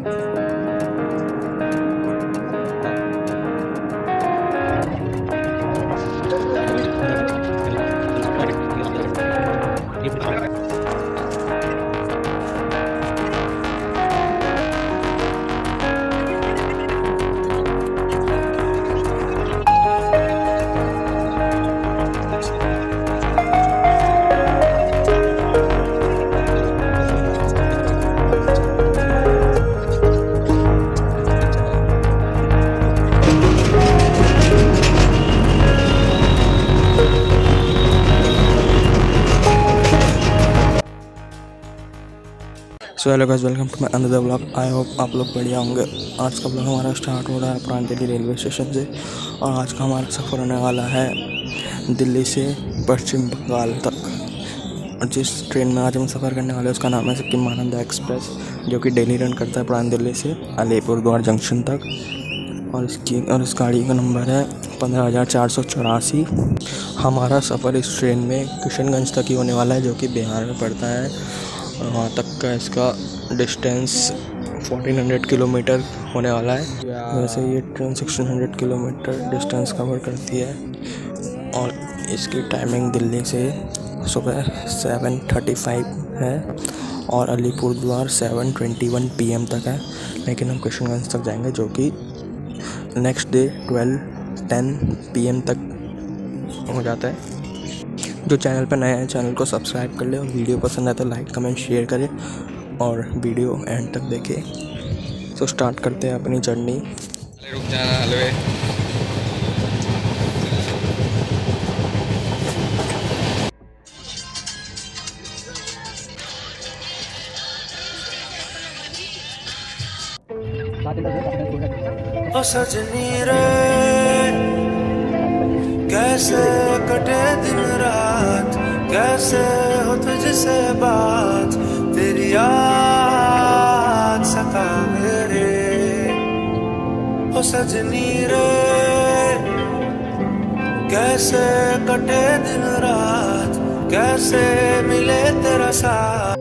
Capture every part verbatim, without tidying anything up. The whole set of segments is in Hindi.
So hello guys, welcome to my another blog. I hope आप लोग बढ़िया होंगे। आज का ब्लॉग हमारा स्टार्ट हो रहा है पुरानी दिल्ली रेलवे स्टेशन से, और आज का हमारा सफ़र होने वाला है दिल्ली से पश्चिम बंगाल तक। और जिस ट्रेन में आज हम सफ़र करने वाले हैं उसका नाम है सिक्किम महानंदा एक्सप्रेस, जो कि डेली रन करता है पुरानी दिल्ली से अलीपुरद्वार जंक्शन तक। और इसकी और इस गाड़ी का नंबर है पंद्रह हज़ार चार सौ चौरासी। हमारा सफ़र इस ट्रेन में किशनगंज तक ही होने वाला है, जो कि बिहार में पड़ता है। और वहाँ तक का इसका डिस्टेंस चौदह सौ किलोमीटर होने वाला है। वैसे ये ट्रेन सोलह सौ किलोमीटर डिस्टेंस कवर करती है। और इसकी टाइमिंग दिल्ली से सुबह सात पैंतीस है और अलीपुरद्वार सात इक्कीस पी एम तक है। लेकिन हम किशनगंज तक जाएंगे, जो कि नेक्स्ट डे बारह दस पी एम तक हो जाता है। जो चैनल पर नया है चैनल को सब्सक्राइब कर ले, और वीडियो पसंद आए तो लाइक कमेंट शेयर करें और वीडियो एंड तक देखें। तो स्टार्ट करते हैं अपनी जर्नी। रुक जाना हलवे। ओ सजनी रे कैसे कटे दिन रात, कैसे हो तुझसे बात, तेरी याद सतावे रे। ओ सजनी रे कैसे कटे दिन रात, कैसे मिले तेरा साथ।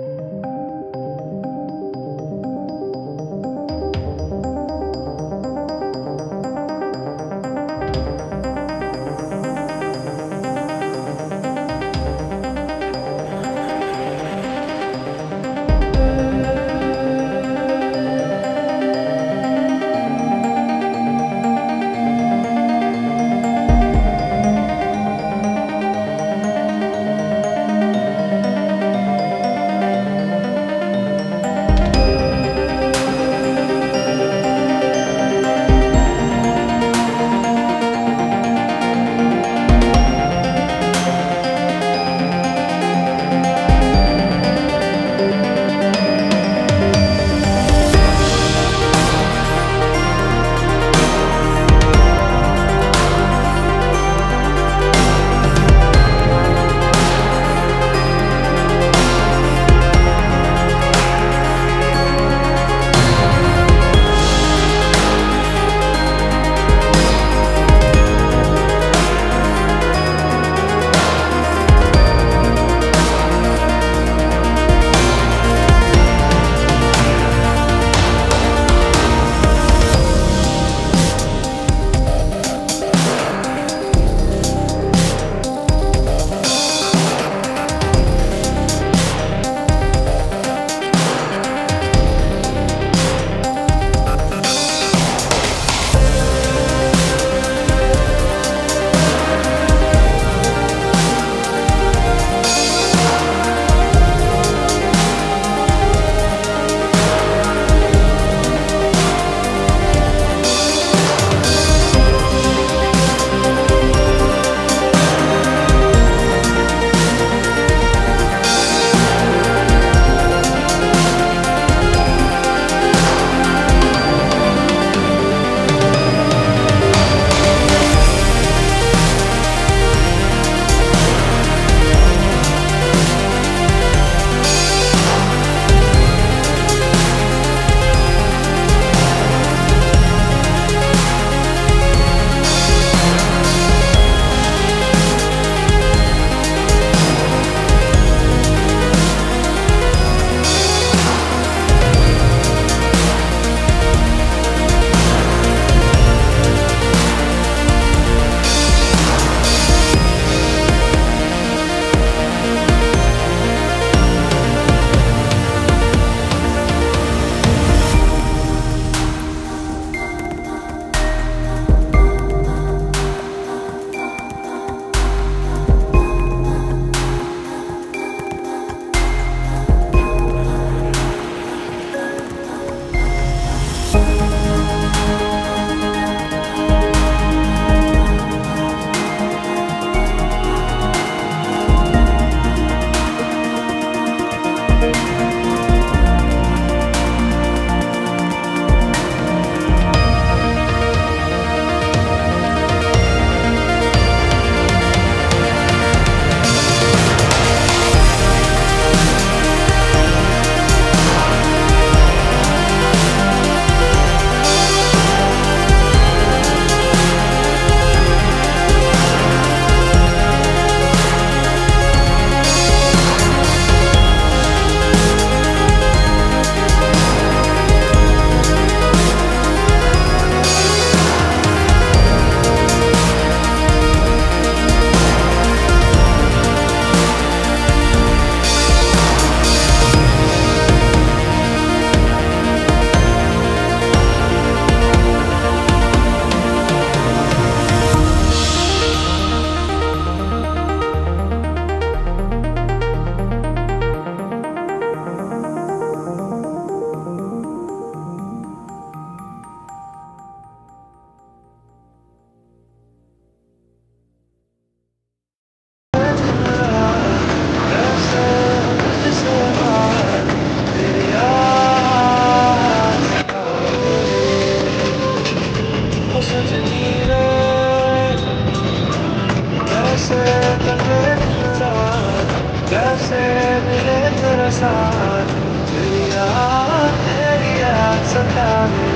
साथ, तेरी याद तेरी याद सतावे।